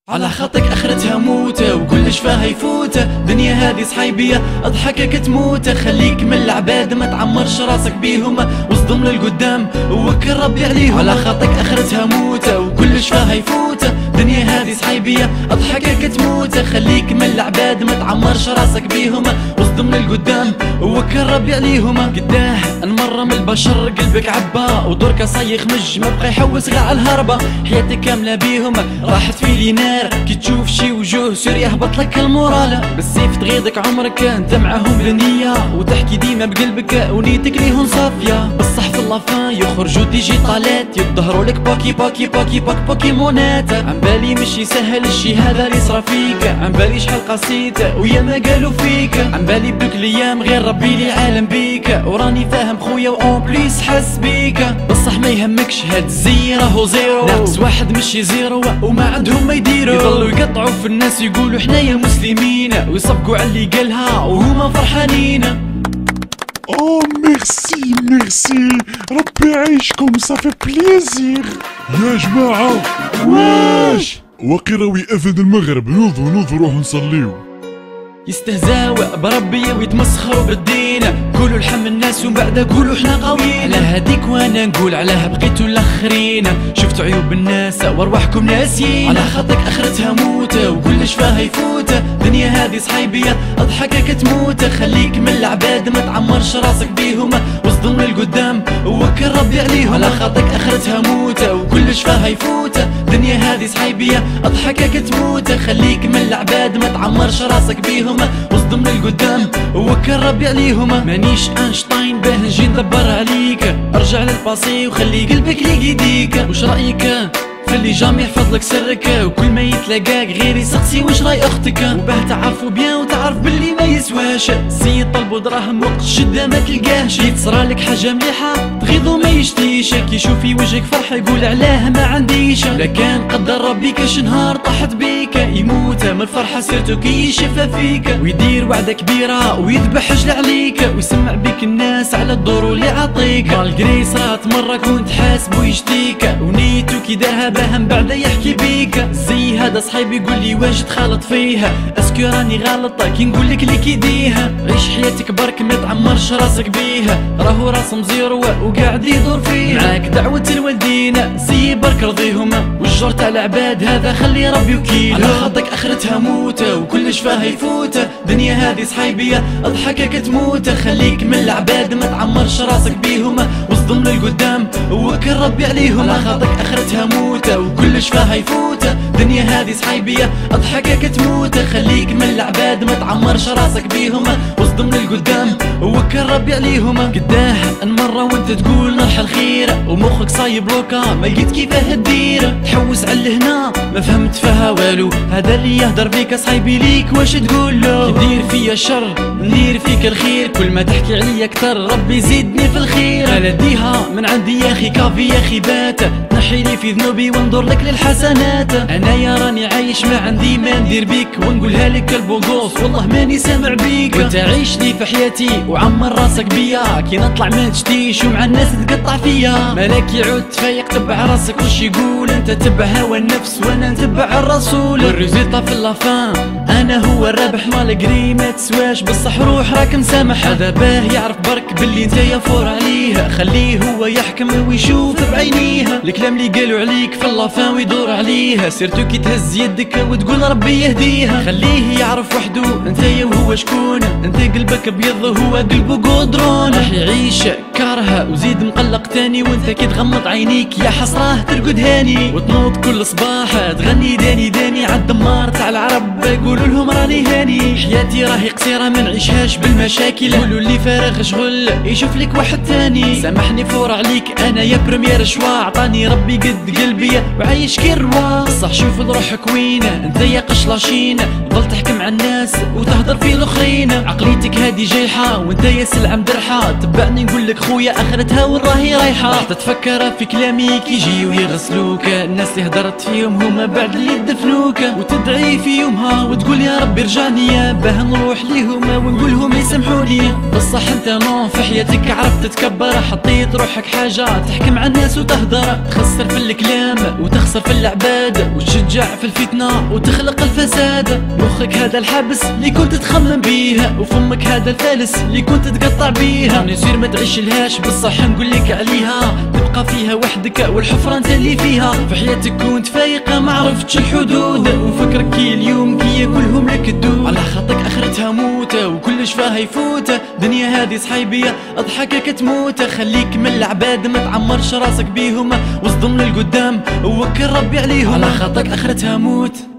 على خاطك اخرتها موتة وكلش فيها يفوتة. دنيا هذه صحيبية اضحكك تموتة. خليك من العباد ما تعمرش راسك بيهم، واصدم للقدام ووكل ربي عليهم. على خاطك اخرتها موتة وكلش فيها يفوتة. دنيا هذه صحيبية اضحكك تموتة. خليك من العباد ما تعمرش راسك بيهم، واصدم للقدام ووكل ربي عليهم. قداه المرة من البشر قلبك عبا، ودورك صايخ مج ما بقى يحوس غير على الهربة. حياتك كاملة بيهم راحت في لينا كي تشوف شي وجوه سوري يهبط لك المورال. بالسيف تغيظك عمرك انت معاهم بنية، وتحكي ديما بقلبك ونيتك ليهم صافية. بصح في اللافان يخرجوا ديجيطالات يظهروا لك باكي باكي باكي باك بوكيمونات. عن بالي مش يسهل الشي هذا اللي صرا فيك، عن بالي شحال قاسيت ويا ما قالوا فيك. عن بالي بدوك الايام غير ربي لي عالم بيك، وراني فاهم خويا وأون بليس حس بيك. بصح ما يهمكش هاد الزي راهو زيرو، ناقص واحد مشي زيرو وما عندهم ما يديروا. يضلوا يقطعوا في الناس يقولوا حنايا مسلمين، ويصفقوا على اللي قالها وهما فرحانين. اوه ميرسي ميرسي، ربي يعيشكم صافي بليزير. يا جماعة واش وقراوي أذان المغرب، نوضوا روحوا نصليو. يستهزاو بربي ويتمسخروا بالدين، قولوا لحم الناس ومن بعد قولوا حنا قويين. على هذيك وانا نقول علاه بقيتوا الاخرين، شفتوا عيوب الناس وارواحكم ناسيين. على خاطرك اخرتها موتة وكلش فيها يفوتة. دنيا هذه صحيبية اضحكك تموت. خليك من العباد ما تعمرش راسك بيهم، واصدم للقدام ووكل ربي عليهم. على خاطرك اخرتها موتة وكلش فيها يفوتة. دنيا هذه صحيبية اضحكك تموت. خليك من العباد ما تعمرش راسك بيهم، واصدم للقدام ووكل ربي عليهم. مانيش اينشتاين باه نجي ندبر عليك، ارجع للباسي وخلي قلبك لي يديك. وش رايك في اللي جامي يحفظ لك سرك، وكل ما يتلاقاك غير يسقسي واش راي اختك. وباه تعرفوا بيان وتعرف باللي ما يسواش، سي طلبوا دراهم وقت الشده ما تلقاهش. يتصرى لك حاجه مليحه تغيظو ما يشتيش، كي يشوف في وجهك فرحه يقول علاه ما عنديش. لا كان قدر ربي كاش نهار طاحت بيك، يموت من الفرحه سيرتو كي يشوفها فيك. ويدير وعده كبيره ويذبح رجل عليك، ويسمع بيك الناس على الدور اللي عطيك. مالغري صرات مره كنت حاسبو يشتيك، ونيتو كي دارها باهم بعدا يحكي بيك. زي هذا صحيبي يقول لي واش تخالط فيها، اسكو راني غلط كي نقول لك اللي كيديها. عيش حياتك برك ما تعمرش راسك بيها، راهو راس مزيرو وقاعد يدور فيها. معاك دعوة الوالدين زي برك رضيهم، والجور تاع العباد هذا خلي ربي وكيل. على خاطرك اخرتها موتة وكلش فيها يفوتة. دنيا هذه صحيبية اضحكك تموت. خليك من العباد ما تعمرش راسك بيهم، واصدم للقدام ووكل ربي عليهم. على خاطرك اخرتها موتة وكلش فيها يفوتة. دنيا هذه صحيبية اضحكك تموت. خليك من العباد ما تعمرش راسك بيهم، واصدم للقدام ووكل ربي عليهم. قداه المرة وانت تقول نرحل الخير، ومخك صايب لوكا ما لقيت كيفاه تدير. تحوس على هنا ما فهمت فيها والو، هذا اللي يهدر فيك صحيبي ليك واش تقول له. كدير فيا الشر ندير فيك الخير، كل ما تحكي عليا اكثر ربي يزيدني في الخير. انا من عندي يا اخي كافي يا اخي بات، نحي لي في ذنوبي وانظر لك للحسنات. انا يا راني عايش ما عندي ما ندير بيك، ونقولها لك البوغوص والله ماني سامع بيك. وانت عيش لي في حياتي وعمر راسك بيا، كي نطلع ما تشتيش ومع الناس تقطع فيا. مالك يعود تفيق تبع راسك وش يقول، انت تبع هوى النفس وانا نتبع الرسول. والريزلتا في اللافان انا هو الرابح، مالغري ما تسواش بصح روح راك مسامح. هذا باه يعرف برك باللي انت يفور عليه، خليه هو يحكم ويشوف بعينيه. الكلام اللي قالوا عليك في اللافان ويدور عليه، سيرتو كي تهز يدك وتقول ربي يهديها. خليه يعرف وحده انت وهو شكون، انت قلبك ابيض وهو قلبه قدرون. راح يعيش كارها وزيد مقلق تاني، وانت كي تغمض عينيك يا حسراه ترقد هاني. وتنوض كل صباح تغني داني داني عالدمار تاع العرب، يقولوا لهم راني هاني. حياتي راهي قصيرة ما نعيشهاش بالمشاكل، قولوا اللي فارغ شغل يشوف لك واحد تاني. سامحني فور عليك انا يا بريمير شوا، عطاني ربي قد قلبي وعايش كي الروا. صح شوف لروحك وين انت يا قشلاشين، تفضل تحكم على الناس وتهضر في الاخرين. عقليتك هادي جايحة وانت يا سلعة مدرحة. تبعني نقولك خويا اخرتها وين راهي رايحة. راح تتفكر في كلامي كي يجيو يغسلوك، الناس اللي هدرت فيهم هما بعد اللي دفنوك. وتدعي في يومها وتقول يا ربي رجعني باه نروح ليهم ونقولهم يسامحوني. بصح انت نو في حياتك عرفت تتكبر، حطيت روحك حاجة تحكم على الناس وتهدر. تخسر في الكلام وتخسر في العباد، وتشجع في الفتنة وتخلق الفساد. مخك هذا الحبس اللي كنت تخمم بيه، وفمك هذا الفالس اللي كنت تقطع بيه. يعني سير ما تعيش لهاش بصح نقولك عليها، تبقى فيها وحدك والحفرة انت اللي فيها. في حياتك كنت فايقة ما عرفتش الحدود، وفكرك كي اليوم كي ياكلهم لك الدود. على خاطرك اخرتها موت وكلش فيها يفوت، دنيا هذه صحيبية اضحكك تموت. خليك من العباد ما تعمرش راسك بيهم، واصدم للقدام ووكل ربي عليهم. على خاطرك اخرتها موت.